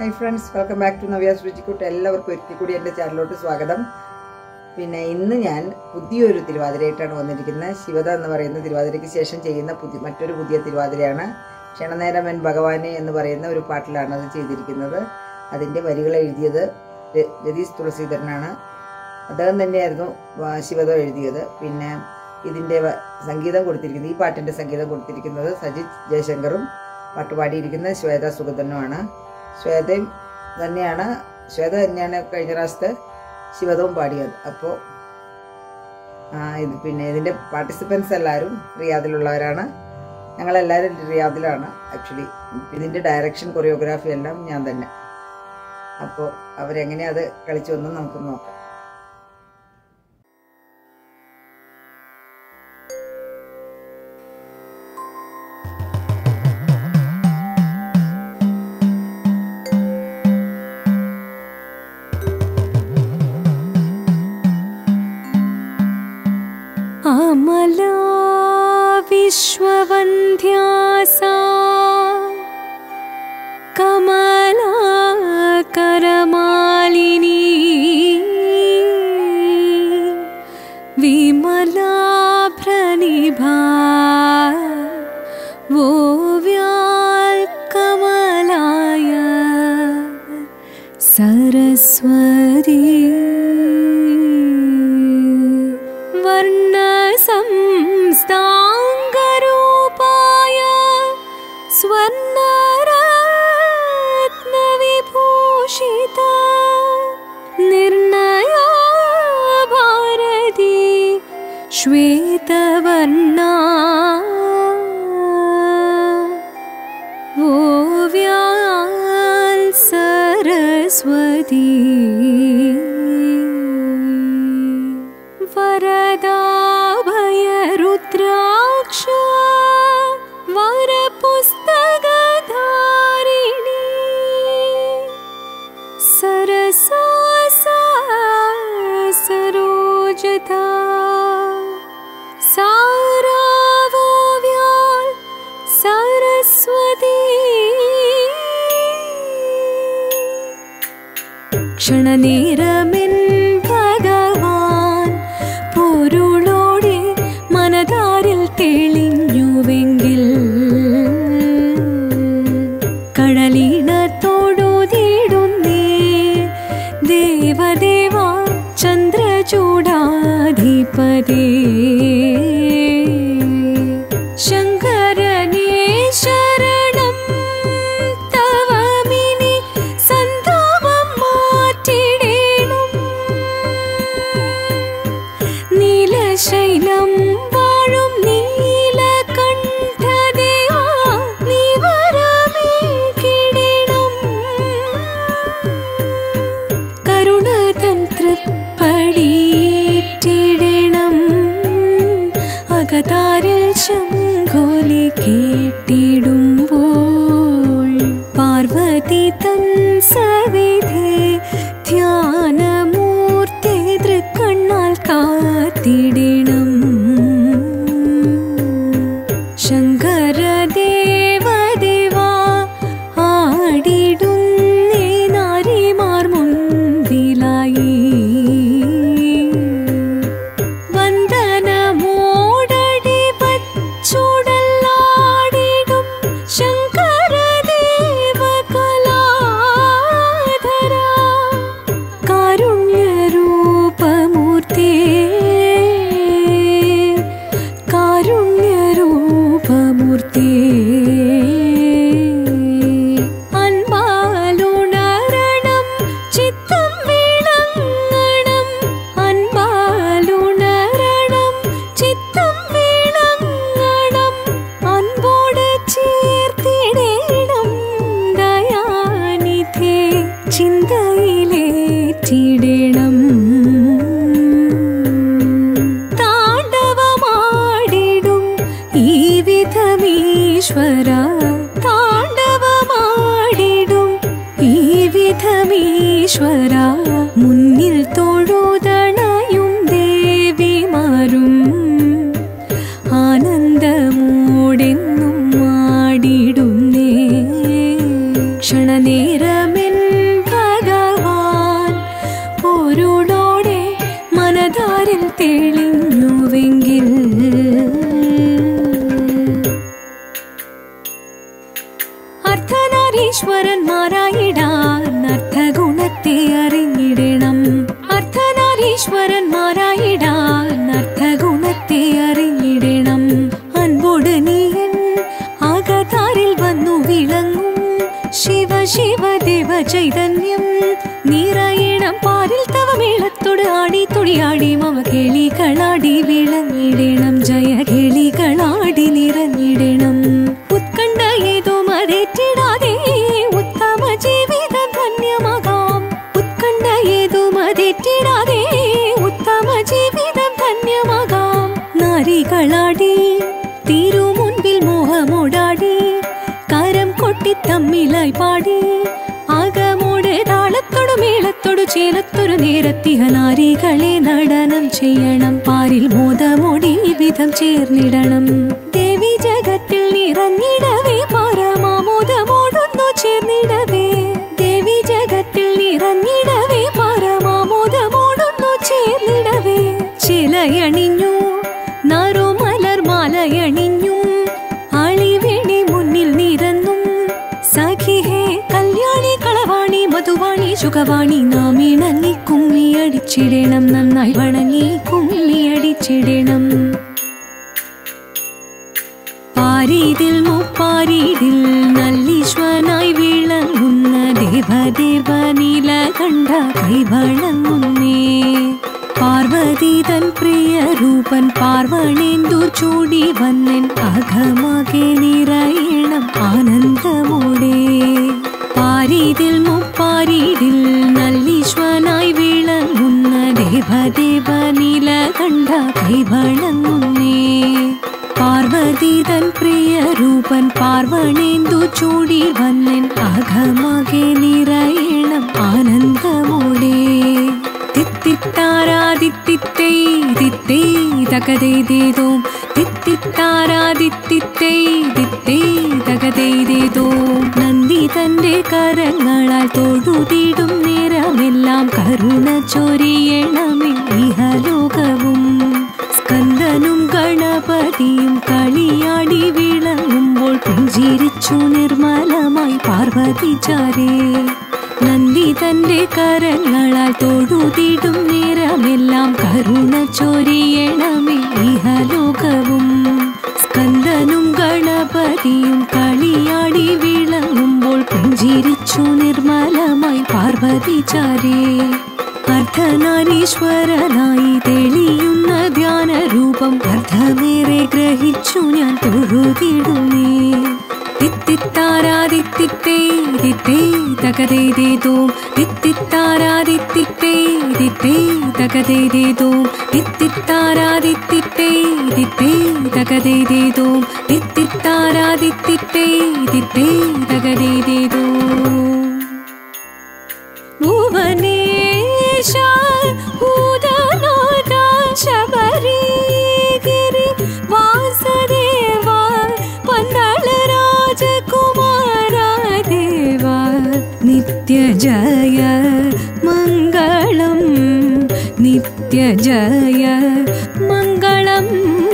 Hi friends, welcome back to Navya's Ruchikut. എല്ലാവർക്കും ഒരിക്കൽ കൂടി എൻ്റെ ചാനലിലോട്ട് സ്വാഗതം. പിന്നെ ഇന്ന് ഞാൻ പുതിയൊരു തിരുവാതിരയായിട്ടാണ് വന്നിരിക്കുന്നത്. ശിവദ എന്ന് പറയുന്ന തിരുവാതിരയ്ക്ക് ശേഷം ചെയ്യുന്ന മറ്റൊരു പുതിയ തിരുവാതിരയാണ്. ക്ഷണനേരമൻ ഭഗവാനെ എന്ന് പറയുന്ന ഒരു പാട്ടിലാണ് അത് ചെയ്തിരിക്കുന്നത്. അതിൻ്റെ വരികൾ എഴുതിയത് രതീഷ് തുളസീധരനാണ്. അദ്ദേഹം തന്നെയായിരുന്നു ശിവദ എഴുതിയത്. പിന്നെ ഇതിൻ്റെ സംഗീതം കൊടുത്തിരിക്കുന്നത്, ഈ പാട്ടിൻ്റെ സംഗീതം കൊടുത്തിരിക്കുന്നത് സജിത് ജയശങ്കറും പാട്ടുപാടിയിരിക്കുന്നത് ശ്വേത സുഗതനുമാണ്. ശ്വേത തന്നെയാണ് കഴിഞ്ഞ പ്രാവശ്യത്തെ ശിവദവും പാടിയത്. അപ്പോൾ പിന്നെ ഇതിൻ്റെ പാർട്ടിസിപ്പൻസ് എല്ലാവരും റിയാദിലുള്ളവരാണ്. ഞങ്ങളെല്ലാവരും റിയാദിലാണ്. ആക്ച്വലി ഇതിൻ്റെ ഡയറക്ഷൻ, കൊറിയോഗ്രാഫി എല്ലാം ഞാൻ തന്നെ. അപ്പോൾ അവരെങ്ങനെയാണ് അത് കളിച്ചു വന്ന് നമുക്ക് നോക്കാം. अमला विश्ववन्ध्यासा कमला करमालिनी विमला प्रनिभा वोव्याल कमलाय सरस्वती संस्तांगरूपाय स्वर्णरत्नविभूषिता निर्णया भारती श्वेतवर्णा ओव्याल सरस्वती वरदा रुद्राक्ष वरपुस्तकधारिणी सरसा सरोजता सारावोव्याल सरस्वती क्षणनेरमिन भगवान पोरुलोडे മനതാരിൽ തെളിഞ്ഞുവെങ്കിൽ കടലിനത്തോടുതീടുന്നേ ദേവദേവ ചന്ദ്രചൂഡാധിപതേ ശങ്കരനേ ശരണം തവമിനി സന്താപം മാറ്റിടേണം നീലശൈലം അകതാരിൽ ശംഖോലി കേട്ടിടുമ്പോൾ പാർവതി തൻ സവിധേ ധ്യാനമൂർത്തി തൃക്കണ്ണാൽ കാത്തിടണം ശങ്കരദേവദേവാ ആടിടുന്നേ നാരിമാർ മുൻപിലായി ചിന്തയിലേറ്റിടണം താണ്ഡവമാടിടും ഈ വിധമീശ്വര താണ്ഡവമാടിടും ഈ വിധമീശ്വര മുന്നിൽ തൊഴുതണയും ദേവിമാരും ആനന്ദമോടെന്നും ആടിടുന്നേ ക്ഷണനേരമെൻ അർദ്ധനാരീശ്വരന്മാരായിടാൻ അർത്ഥഗുണത്തെ അറിഞ്ഞിടണം. അർദ്ധനാരീശ്വരന്മാരായിടാൻ അർത്ഥഗുണത്തെ അറിഞ്ഞിടണം. അൻപോട് നീയൻ ആകതാരിൽ വന്നു വിളങ്ങും ശിവ ശിവ ദേവ ചൈതന്യം നിറയണം. പാരിൽ തവ മേളത്തോട് ആടി തുടിയാടി മമ കേളികളാടി വിളങ്ങിടണം. ജയ കേളികളാടി നിറഞ്ഞിടണം. ഉത്കണ്ഠ ഏതോ മതേറ്റിടാതെ ഉത്തമ ജീവിതം ധന്യമാകാം. ഉത്കണ്ഠ ഏതോ മതേറ്റിടാതെ ഉത്തമ ജീവിതം ധന്യമാകാം. നാരികളാടി തീരു മുൻപിൽ മോഹമോടാടി കരം കൊട്ടി തമ്മിലായി പാടി ആകമോട് താളത്തോടു മേളത്തോടു ചേലത്തൊരു നേരത്തിഹ നാരികളെ നടനം ചെയ്യണം. പാരിൽ മോദമോടി വിധം ചേർന്നിടണം. ദേവി ജഗത്തിൽ നിറഞ്ഞിടവേ പരമാമോദമോടൊന്നു ചേർന്നിടവേ. ദേവി ജഗത്തിൽ നിറഞ്ഞിടവേ പരമാമോദമോടൊന്നു ചേർന്നിടവേ. ചിലയണിഞ്ഞു നറുമലർമാലയണിഞ്ഞും ആളിവേണി മുന്നിൽ നിരന്നും സഖിഹേ കല്യാണി കളവാണി മധുവാണി സുഖവാണി നാം ഇണങ്ങി കുമ്മിയടിച്ചിടണം. നന്നായി വണങ്ങി കുമ്മിയടിച്ചിടണം. പാരീതിൽ മുപ്പാരീതിൽ നല്ലീശ്വനായി വിളങ്ങുന്ന ദേവദേവ നീലകണ്ഠ കൈവളങ്ങുന്നേ. പാർവതി തൻ പ്രിയ രൂപൻ പാർവണേന്ദു ചൂടി വന്നൻ അകമാകെ നിറയണം ആനന്ദമോടെ. പാരീതിൽ മുപ്പാരീതിൽ നല്ലീശ്വനായി വിളങ്ങുന്ന ദേവദേവ നീലകണ്ഠ കൈവളങ്ങുന്നേ. പാർവതി തൻ പ്രിയ രൂപൻ പാർവണേന്ദു ചൂടി വന്നൻ അകമാകെ നിറയണം ആനന്ദമോടെ. തിത്തിത്താരാദിത്തിത്തേ ദിത്തേ തകതേതേതോം. തിത്തിത്താരാദിത്തിത്തേ ദിത്തേ തകതേതേതോം. നന്ദി തന്റെ കരങ്ങളാൽ തൊഴുതിടും നേരമെല്ലാം കരുണ ചൊരിയണമേ ഇഹലോകവും. സ്കന്ദനും ഗണപതിയും കളിയാടി വിളങ്ങുമ്പോൾ പുഞ്ചിരിച്ചു നിർമ്മലമായി പാർവതി ചാരേ. നന്ദി തന്റെ കരങ്ങളാൽ തൊഴുതിടും നേരമെല്ലാം കരുണ ചൊരിയണമേ ഇഹലോകവും. സ്കന്ദനും ഗണപതിയും കളിയാടി വിളങ്ങുമ്പോൾ പുഞ്ചിരിച്ചു നിർമ്മലമായി പാർവതി ചാരേ. അർദ്ധനാരീശ്വരനായി തെളിയുന്ന ധ്യാനരൂപം അർദ്ധമേറെ ഗ്രഹിച്ചു ഞാൻ തൊഴുതിടുന്നേ. തിത്തിത്താരാദിത്തിത്തേ ദിത്തേ തകതേതേതോം. തിത്തിത്താരാദിത്തിത്തേ ദിത്തേ തകതേതേതോം. തിത്തിത്താരാദിത്തിത്തേ ദിത്തേ തകതേതേതോം. തിത്തിത്താരാദിത്തിത്തേ ദിത്തേ തകതേതേതോം. ഭുവനേശ ഭൂതനാഥ ശബരിഗിരി വാസദേവ പന്തള രാജകുമാര ദേവ നിത്യ ജയ മംഗളം. നിത്യ ജയ മംഗളം.